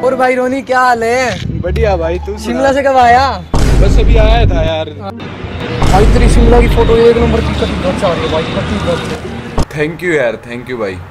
और भाई रोनी क्या हाल है? बढ़िया भाई। तू शिमला से कब आया? बस अभी आया था यार। भाई तेरी शिमला की फोटो एक नंबर की कटिंग बहुत आ रही है भाई, कटिंग बहुत। थैंक यू यार, थैंक यू भाई।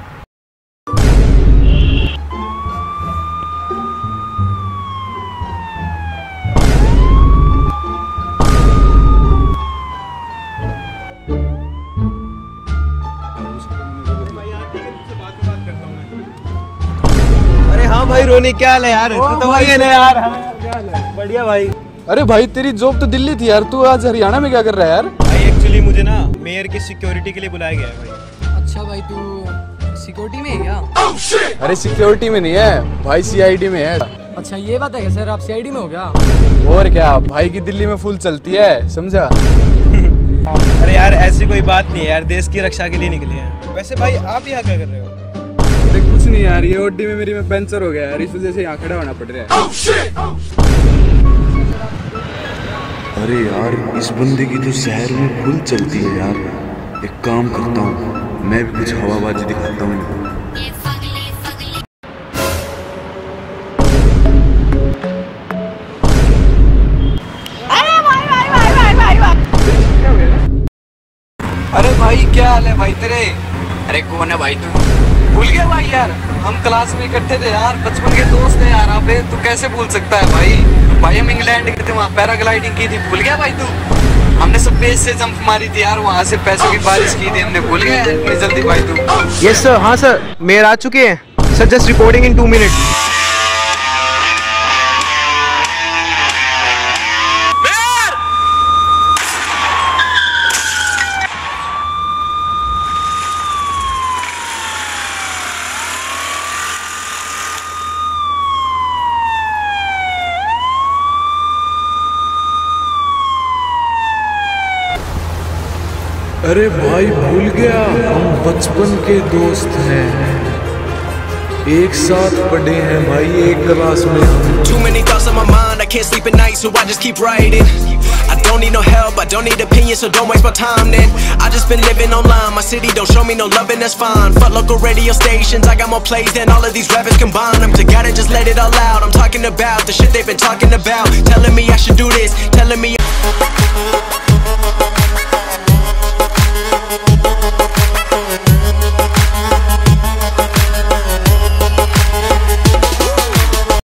अरे हाँ भाई रोनी क्या हाल है यार? तू तो भाई है ना यार। बढ़िया भाई। अरे भाई तेरी जॉब तो दिल्ली थी यार, तू आज हरियाणा में क्या कर रहा है यार? भाई एक्चुअली मुझे ना मेयर की सिक्योरिटी के लिए बुलाया गया है भाई। अच्छा भाई तू सिक्योरिटी में है क्या? अरे सिक्योरिटी में नहीं है भाई, सीआईडी में है। अच्छा ये बात है क्या सर, आप सीआईडी में हो क्या? और क्या भाई की दिल्ली में फुल चलती है, समझा? अरे यार ऐसी कोई बात नहीं है यार, देश की रक्षा के लिए निकले हैं। वैसे भाई आप यहाँ क्या कर रहे हो? अरे कुछ नहीं यार, ये ओडी में मेरी में पंचर हो गया यार, इस वजह से यहाँ खड़ा होना पड़ रहा है। अरे यार इस बंदे की तो शहर में फुल चलती है यार। एक काम करता हूँ, मैं भी कुछ हवाबाजी दिखाता हूँ। अरे भाई क्या हाल है भाई तेरे? अरे कौन है भाई तू? भूल गया भाई यार, हम क्लास में इकट्ठे थे यार, बचपन के दोस्त थे यार। अबे तू कैसे भूल सकता है भाई? भाई हम इंग्लैंड गए थे, वहाँ पैराग्लाइडिंग की थी, भूल गया भाई तू? हमने सब पेज से जंप मारी थी यार, वहाँ से पैसों की बारिश की थी हमने, भूल गया इतनी जल्दी भाई तू? Yes sir. हाँ सर, मेयर आ चुके हैं sir, just reporting in 2 minute. अरे भाई भूल गया, हम बचपन के दोस्त हैं, एक साथ पढ़े हैं भाई एक क्लास में। Too many thoughts on my mind, I can't sleep at night, so I just keep writing. I don't need no help, I don't need opinions, so don't waste my time then. I just been living online, my city don't show me no love and that's fine. Fuck local radio stations, I got more plays than all of these rappers combined. I'm together, just let it all out. I'm talking about the shit they've been talking about, telling me I should do this, telling me